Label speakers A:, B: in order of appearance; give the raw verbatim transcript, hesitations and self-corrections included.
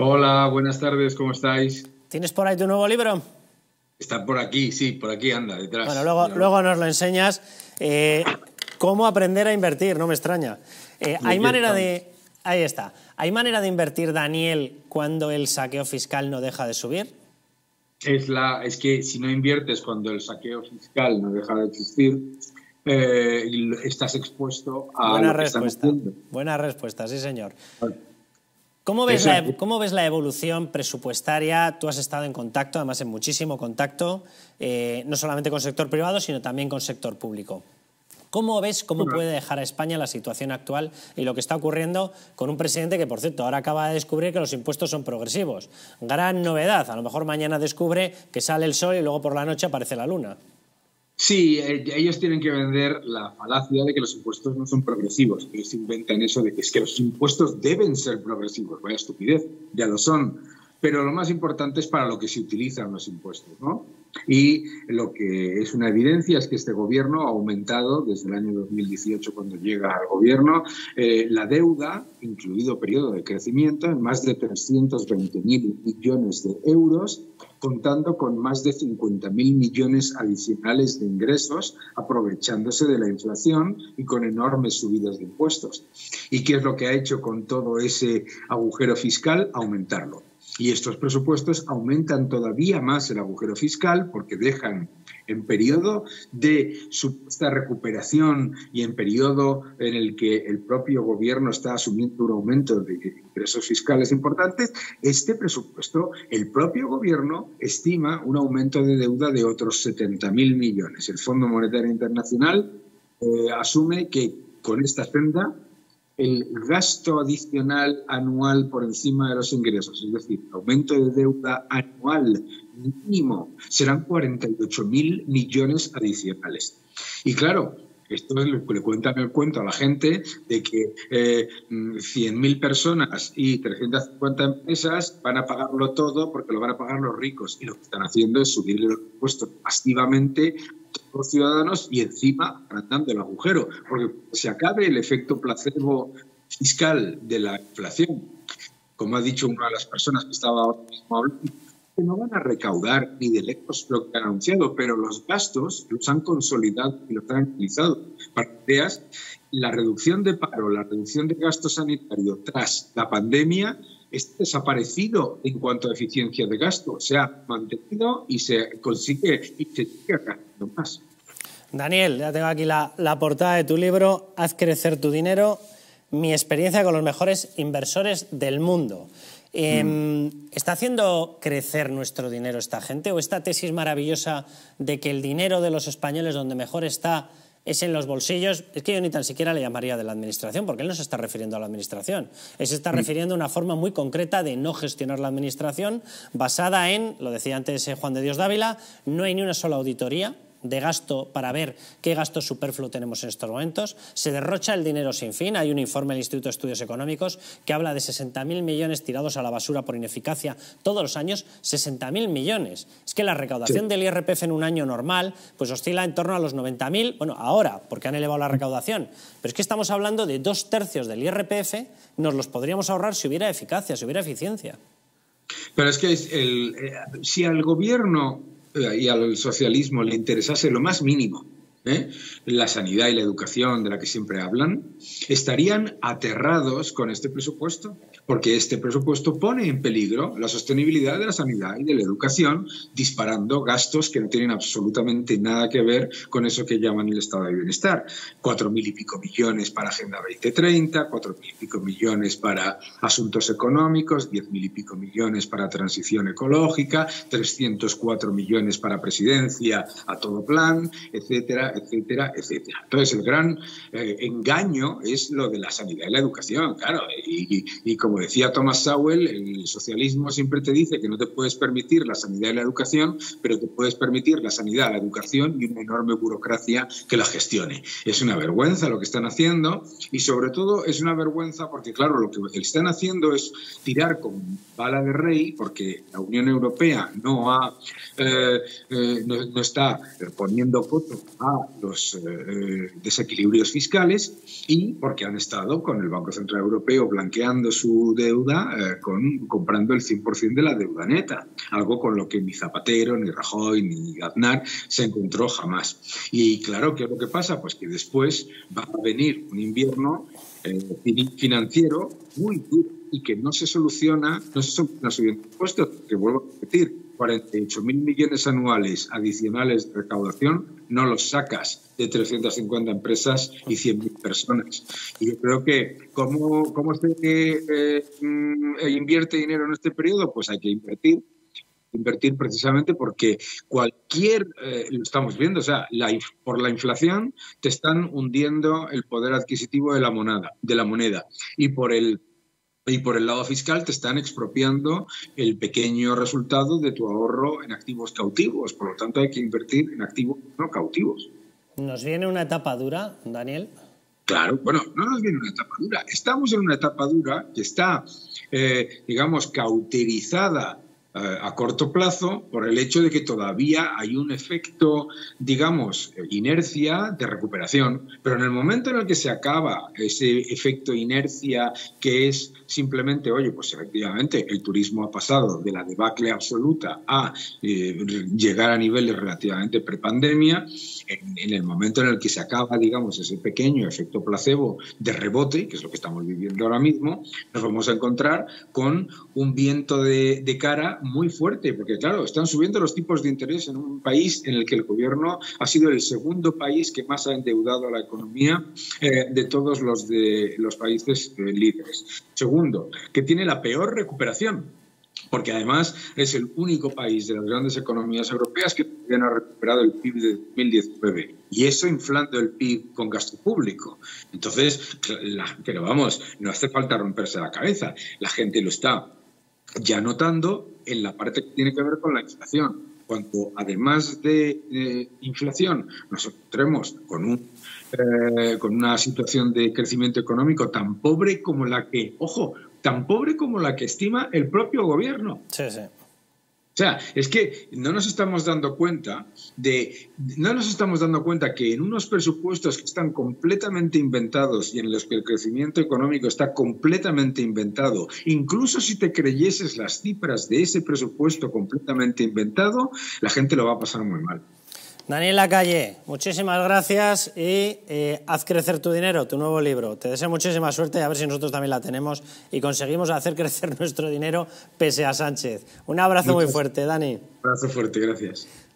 A: Hola, buenas tardes, ¿cómo estáis?
B: ¿Tienes por ahí tu nuevo libro?
A: Está por aquí, sí, por aquí anda, detrás.
B: Bueno, luego, luego nos lo enseñas. Eh, ¿Cómo aprender a invertir? No me extraña. Eh, ¿Hay manera de... Ahí está. ¿Hay manera de invertir, Daniel, cuando el saqueo fiscal no deja de subir?
A: Es, la, es que si no inviertes cuando el saqueo fiscal no deja de existir, eh, estás expuesto a
B: Buena
A: lo que
B: respuesta.
A: están haciendo.
B: Buena respuesta, sí, señor.
A: Vale.
B: ¿Cómo ves, la, ¿Cómo ves la evolución presupuestaria? Tú has estado en contacto, además en muchísimo contacto, eh, no solamente con sector privado, sino también con sector público. ¿Cómo ves cómo puede dejar a España la situación actual y lo que está ocurriendo con un presidente que, por cierto, ahora acaba de descubrir que los impuestos son progresivos? Gran novedad. A lo mejor mañana descubre que sale el sol y luego por la noche aparece la luna.
A: Sí, ellos tienen que vender la falacia de que los impuestos no son progresivos. Ellos inventan eso de que es que los impuestos deben ser progresivos. Vaya estupidez, ya lo son. Pero lo más importante es para lo que se utilizan los impuestos, ¿no? Y lo que es una evidencia es que este gobierno ha aumentado desde el año dos mil dieciocho, cuando llega al gobierno, eh, la deuda, incluido periodo de crecimiento, en más de trescientos veinte mil millones de euros, contando con más de cincuenta mil millones adicionales de ingresos, aprovechándose de la inflación y con enormes subidas de impuestos. ¿Y qué es lo que ha hecho con todo ese agujero fiscal? Aumentarlo. Y estos presupuestos aumentan todavía más el agujero fiscal porque dejan en periodo de supuesta recuperación y en periodo en el que el propio gobierno está asumiendo un aumento de ingresos fiscales importantes, este presupuesto, el propio gobierno estima un aumento de deuda de otros setenta mil millones. El Fondo Monetario Internacional eh, asume que con esta senda el gasto adicional anual por encima de los ingresos, es decir, el aumento de deuda anual mínimo, serán cuarenta y ocho mil millones adicionales. Y claro, esto es lo que le cuentan el cuento a la gente de que eh, cien mil personas y trescientas cincuenta empresas van a pagarlo todo porque lo van a pagar los ricos. Y lo que están haciendo es subirle los impuestos masivamente a todos los ciudadanos y encima agrandando el agujero. Porque se acabe el efecto placebo fiscal de la inflación, como ha dicho una de las personas que estaba ahora mismo hablando, que no van a recaudar ni de lejos lo que han anunciado, pero los gastos los han consolidado y los han utilizado. Para que veas, la reducción de paro, la reducción de gasto sanitario tras la pandemia está desaparecido en cuanto a eficiencia de gasto. Se ha mantenido y se consigue y se sigue gastando más.
B: Daniel, ya tengo aquí la, la portada de tu libro, Haz crecer tu dinero, mi experiencia con los mejores inversores del mundo. Eh, mm. ¿Está haciendo crecer nuestro dinero esta gente? ¿O esta tesis maravillosa de que el dinero de los españoles donde mejor está es en los bolsillos? Es que yo ni tan siquiera le llamaría de la administración, porque él no se está refiriendo a la administración. Él se está mm. refiriendo a una forma muy concreta de no gestionar la administración, basada en, lo decía antes Juan de Dios Dávila, no hay ni una sola auditoría de gasto para ver qué gasto superfluo tenemos en estos momentos. Se derrocha el dinero sin fin. Hay un informe del Instituto de Estudios Económicos que habla de sesenta mil millones tirados a la basura por ineficacia todos los años. sesenta mil millones. Es que la recaudación sí. del I R P F en un año normal pues oscila en torno a los noventa mil, bueno, ahora, porque han elevado la recaudación. Pero es que estamos hablando de dos tercios del I R P F, nos los podríamos ahorrar si hubiera eficacia, si hubiera eficiencia.
A: Pero es que es el, eh, si al gobierno y al socialismo le interesase lo más mínimo, ¿eh? la sanidad y la educación de la que siempre hablan, estarían aterrados con este presupuesto, porque este presupuesto pone en peligro la sostenibilidad de la sanidad y de la educación, disparando gastos que no tienen absolutamente nada que ver con eso que llaman el estado de bienestar. Cuatro mil y pico millones para Agenda veinte treinta, cuatro mil y pico millones para asuntos económicos, diez mil y pico millones para transición ecológica, trescientos cuatro millones para presidencia a todo plan, etcétera, etcétera, etcétera. Entonces, el gran eh, engaño es lo de la sanidad y la educación, claro. Y, y, y como decía Thomas Sowell, el socialismo siempre te dice que no te puedes permitir la sanidad y la educación, pero te puedes permitir la sanidad, la educación y una enorme burocracia que la gestione. Es una vergüenza lo que están haciendo y, sobre todo, es una vergüenza porque, claro, lo que están haciendo es tirar con bala de rey, porque la Unión Europea no, ha, eh, eh, no, no está poniendo fotos a los eh, desequilibrios fiscales y porque han estado con el Banco Central Europeo blanqueando su deuda, eh, con, comprando el cien por ciento de la deuda neta, algo con lo que ni Zapatero, ni Rajoy, ni Aznar se encontró jamás. Y claro, ¿qué es lo que pasa? Pues que después va a venir un invierno eh, financiero muy duro y que no se soluciona, no se soluciona subiendo impuestos, que vuelvo a repetir, cuarenta y ocho mil millones anuales adicionales de recaudación no los sacas de trescientas cincuenta empresas y cien mil personas. Y yo creo que, ¿cómo, cómo se eh, eh, invierte dinero en este periodo? Pues hay que invertir. Invertir precisamente porque cualquier, eh, lo estamos viendo, o sea, la, por la inflación te están hundiendo el poder adquisitivo de la moneda, de la moneda y por el Y por el lado fiscal te están expropiando el pequeño resultado de tu ahorro en activos cautivos. Por lo tanto, hay que invertir en activos no cautivos.
B: ¿Nos viene una etapa dura, Daniel?
A: Claro, bueno, no nos viene una etapa dura. Estamos en una etapa dura que está, eh, digamos, cauterizada a corto plazo por el hecho de que todavía hay un efecto, digamos, inercia de recuperación, pero en el momento en el que se acaba ese efecto inercia que es simplemente, oye, pues efectivamente el turismo ha pasado de la debacle absoluta a eh, llegar a niveles relativamente prepandemia, en, en el momento en el que se acaba, digamos, ese pequeño efecto placebo de rebote, que es lo que estamos viviendo ahora mismo, nos vamos a encontrar con un viento de, de cara muy fuerte, porque claro, están subiendo los tipos de interés en un país en el que el gobierno ha sido el segundo país que más ha endeudado a la economía eh, de todos los de los países eh, líderes. Segundo, que tiene la peor recuperación, porque además es el único país de las grandes economías europeas que todavía no ha recuperado el P I B de dos mil diecinueve, y eso inflando el P I B con gasto público. Entonces, la, pero vamos, no hace falta romperse la cabeza, la gente lo está ya notando en la parte que tiene que ver con la inflación. Cuando además de eh, inflación nos encontremos con, un, eh, con una situación de crecimiento económico tan pobre como la que, ojo, tan pobre como la que estima el propio gobierno.
B: Sí, sí.
A: O sea, es que no nos estamos dando cuenta de, no nos estamos dando cuenta que en unos presupuestos que están completamente inventados y en los que el crecimiento económico está completamente inventado, incluso si te creyeses las cifras de ese presupuesto completamente inventado, la gente lo va a pasar muy mal.
B: Daniel Lacalle, muchísimas gracias y eh, Haz crecer tu dinero, tu nuevo libro. Te deseo muchísima suerte, a ver si nosotros también la tenemos y conseguimos hacer crecer nuestro dinero pese a Sánchez. Un abrazo muy fuerte, Dani.
A: Un abrazo fuerte, gracias.